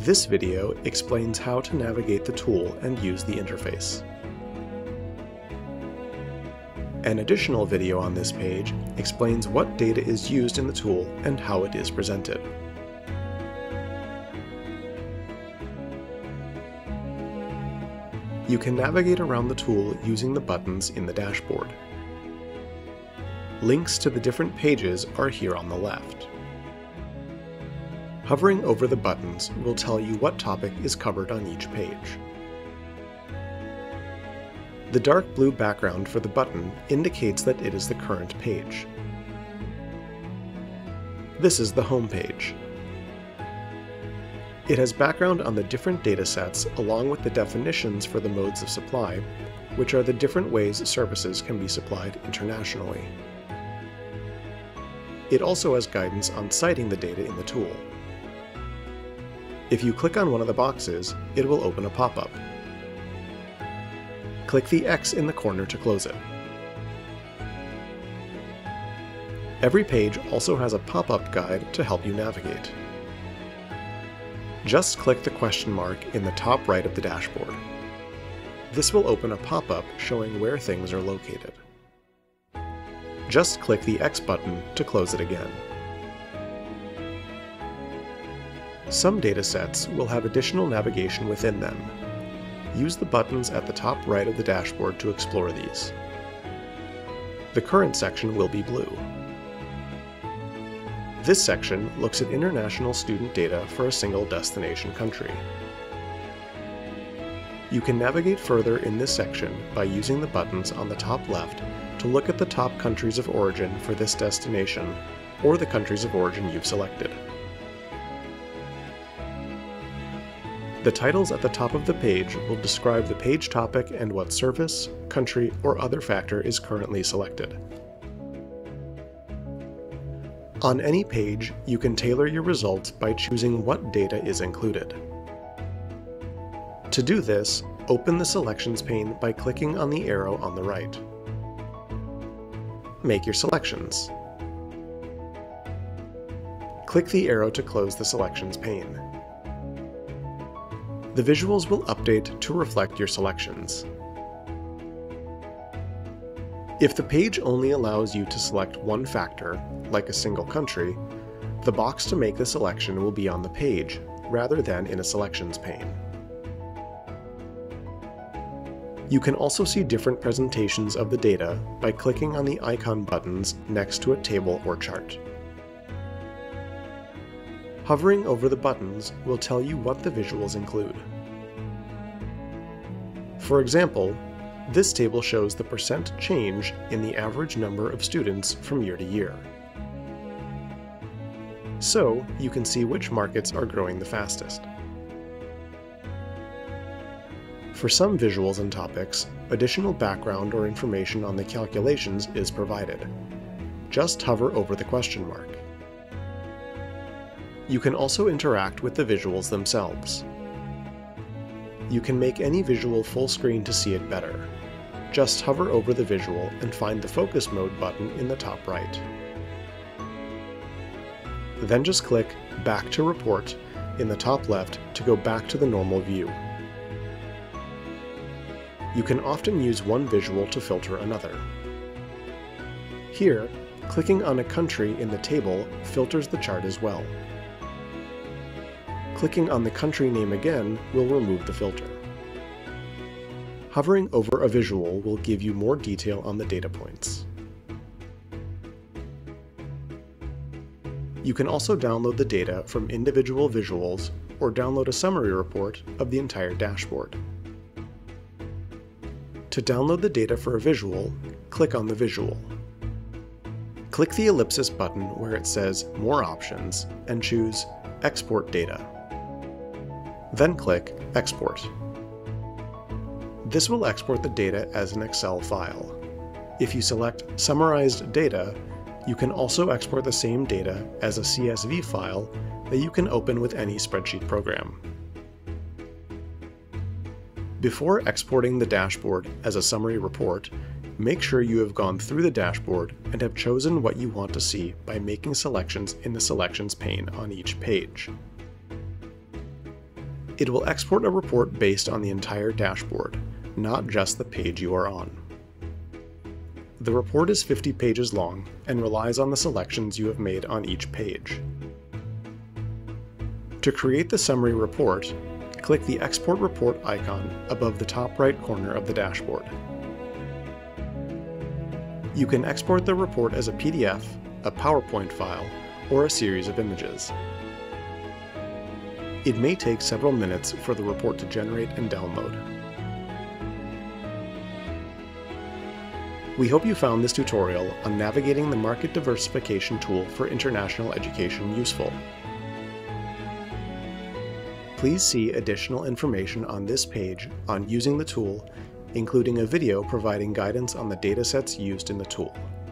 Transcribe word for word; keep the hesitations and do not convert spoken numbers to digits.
This video explains how to navigate the tool and use the interface. An additional video on this page explains what data is used in the tool and how it is presented. You can navigate around the tool using the buttons in the dashboard. Links to the different pages are here on the left. Hovering over the buttons will tell you what topic is covered on each page. The dark blue background for the button indicates that it is the current page. This is the home page. It has background on the different datasets along with the definitions for the modes of supply, which are the different ways services can be supplied internationally. It also has guidance on citing the data in the tool. If you click on one of the boxes, it will open a pop-up. Click the X in the corner to close it. Every page also has a pop-up guide to help you navigate. Just click the question mark in the top right of the dashboard. This will open a pop-up showing where things are located. Just click the X button to close it again. Some datasets will have additional navigation within them. Use the buttons at the top right of the dashboard to explore these. The current section will be blue. This section looks at international student data for a single destination country. You can navigate further in this section by using the buttons on the top left to look at the top countries of origin for this destination or the countries of origin you've selected. The titles at the top of the page will describe the page topic and what service, country, or other factor is currently selected. On any page, you can tailor your results by choosing what data is included. To do this, open the Selections pane by clicking on the arrow on the right. Make your selections. Click the arrow to close the Selections pane. The visuals will update to reflect your selections. If the page only allows you to select one factor, like a single country, the box to make the selection will be on the page, rather than in a selections pane. You can also see different presentations of the data by clicking on the icon buttons next to a table or chart. Hovering over the buttons will tell you what the visuals include. For example, this table shows the percent change in the average number of students from year to year. So, you can see which markets are growing the fastest. For some visuals and topics, additional background or information on the calculations is provided. Just hover over the question mark. You can also interact with the visuals themselves. You can make any visual full screen to see it better. Just hover over the visual and find the Focus Mode button in the top right. Then just click Back to Report in the top left to go back to the normal view. You can often use one visual to filter another. Here, clicking on a country in the table filters the chart as well. Clicking on the country name again will remove the filter. Hovering over a visual will give you more detail on the data points. You can also download the data from individual visuals or download a summary report of the entire dashboard. To download the data for a visual, click on the visual. Click the ellipsis button where it says More Options and choose Export Data. Then click Export. This will export the data as an Excel file. If you select Summarized Data, you can also export the same data as a C S V file that you can open with any spreadsheet program. Before exporting the dashboard as a summary report, make sure you have gone through the dashboard and have chosen what you want to see by making selections in the Selections pane on each page. It will export a report based on the entire dashboard, not just the page you are on. The report is fifty pages long and relies on the selections you have made on each page. To create the summary report, click the Export Report icon above the top right corner of the dashboard. You can export the report as a P D F, a PowerPoint file, or a series of images. It may take several minutes for the report to generate and download. We hope you found this tutorial on navigating the Market Diversification Tool for international education useful. Please see additional information on this page on using the tool, including a video providing guidance on the datasets used in the tool.